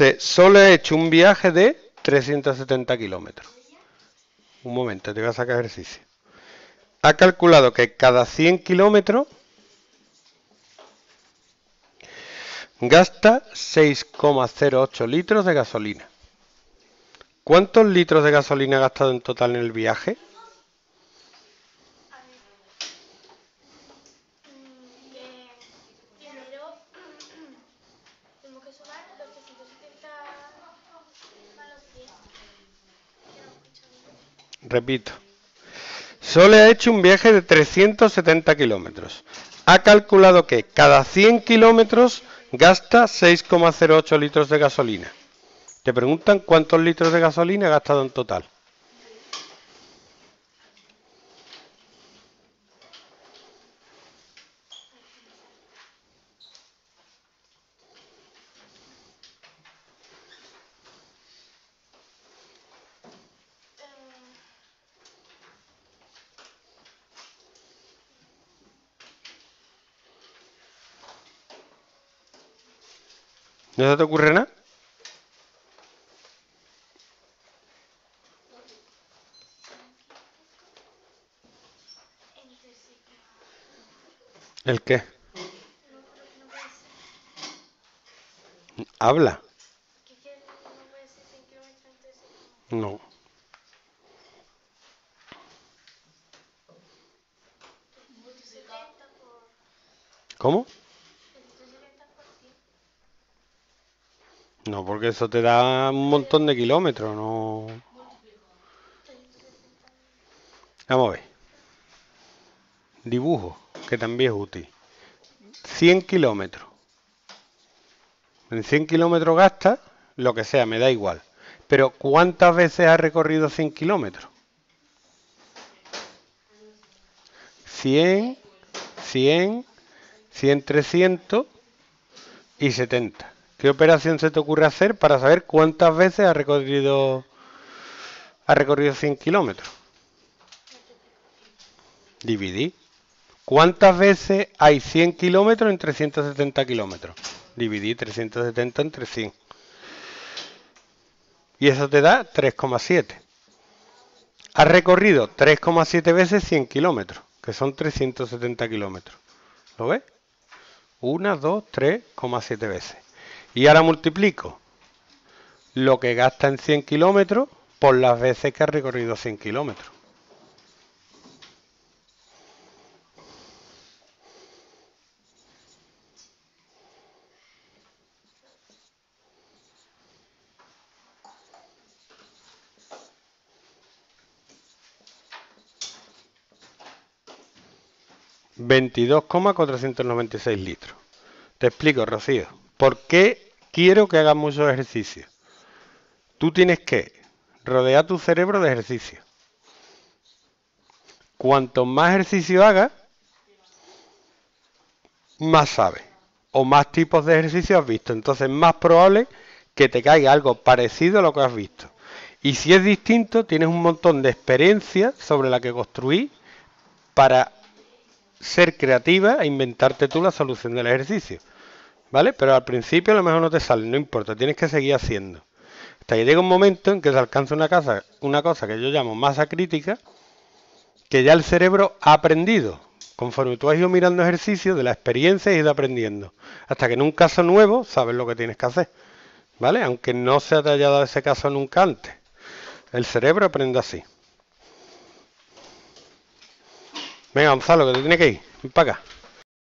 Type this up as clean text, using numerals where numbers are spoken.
Solo he hecho un viaje de 370 kilómetros. Un momento, te voy a sacar ejercicio. Ha calculado que cada 100 kilómetros gasta 6,08 litros de gasolina. ¿Cuántos litros de gasolina ha gastado en total en el viaje? Repito. Solo ha hecho un viaje de 370 kilómetros. Ha calculado que cada 100 kilómetros gasta 6,08 litros de gasolina. Te preguntan cuántos litros de gasolina ha gastado en total. ¿No se te ocurre nada? ¿El qué? Habla. No. ¿Cómo? No, porque eso te da un montón de kilómetros, no. Vamos a ver. Dibujo, que también es útil. 100 kilómetros. En 100 kilómetros gasta lo que sea, me da igual. Pero ¿cuántas veces ha recorrido 100 kilómetros? 100, 100, 100, 300 y 70. ¿Qué operación se te ocurre hacer para saber cuántas veces ha recorrido 100 kilómetros? Dividir. ¿Cuántas veces hay 100 kilómetros en 370 kilómetros? Dividir 370 entre 100. Y eso te da 3,7. Has recorrido 3,7 veces 100 kilómetros, que son 370 kilómetros. ¿Lo ves? 1, 2, 3,7 veces. Y ahora multiplico lo que gasta en 100 kilómetros por las veces que ha recorrido 100 kilómetros. $22,496 litros. Te explico, Rocío. ¿Por qué quiero que hagas muchos ejercicios? Tú tienes que rodear tu cerebro de ejercicio. Cuanto más ejercicio hagas, más sabes. O más tipos de ejercicio has visto. Entonces es más probable que te caiga algo parecido a lo que has visto. Y si es distinto, tienes un montón de experiencia sobre la que construir para ser creativa e inventarte tú la solución del ejercicio. ¿Vale? Pero al principio a lo mejor no te sale, no importa, tienes que seguir haciendo. Hasta que llega un momento en que se alcanza una cosa que yo llamo masa crítica, que ya el cerebro ha aprendido. Conforme tú has ido mirando ejercicios de la experiencia, has ido aprendiendo. Hasta que en un caso nuevo sabes lo que tienes que hacer. ¿Vale? Aunque no se te haya dado ese caso nunca antes. El cerebro aprende así. Venga, Gonzalo, que te tiene que ir. Ven para acá.